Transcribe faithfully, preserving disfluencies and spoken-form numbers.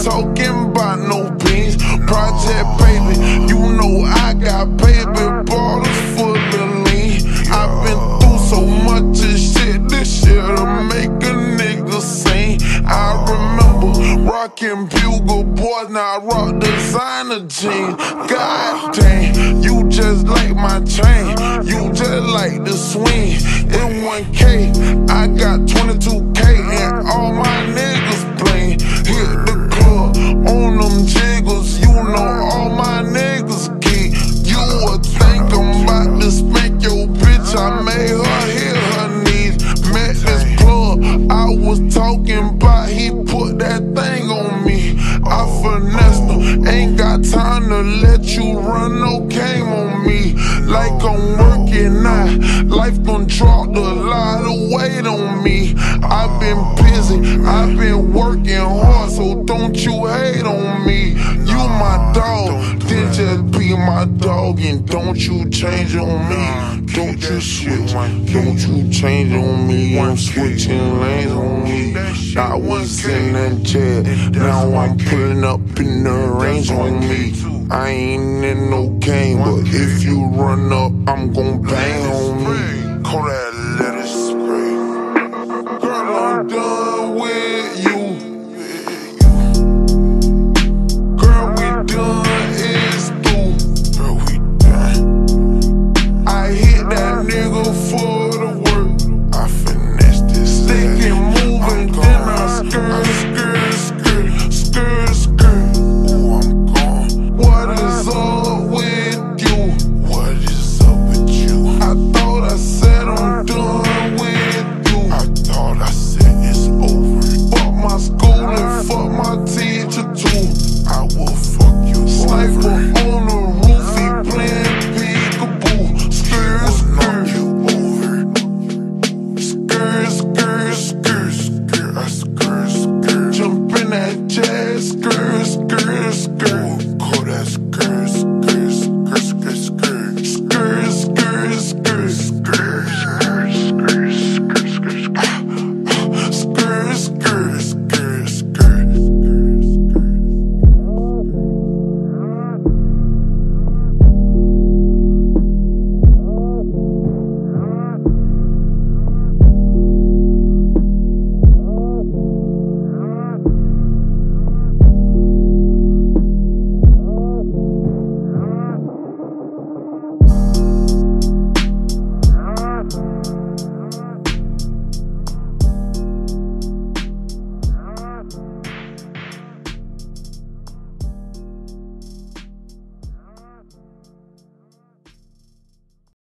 talking about no beans. Project baby, you know I got baby bottles full of lean. I've been through so much of shit, this shit to make a nigga sing. I remember rocking Bugle Boys, now I rock designer jeans. God dang, you just like my chain, you just like the swing. In one K, I got twenty-two K and all my niggas playing. Hit the club on them jiggles, you know all my niggas geek. You would think I'm about to spank your bitch, I made her hit her knees. Met this plug I was talking about, he put that thing on me. I finessed him, ain't got time to let you run no game on me. Like I'm working now, life gon' drop a lot of weight on me. I've been busy, I've been working hard, so don't you hate on me. You my dog, then just be my dog, and don't you change on me. Don't you switch, don't you change on me. I'm switching lanes on me. I was in that jet, now I'm pulling up in the range on me. I ain't in no game, but if you run up, I'm gon' bang on me. Kodak.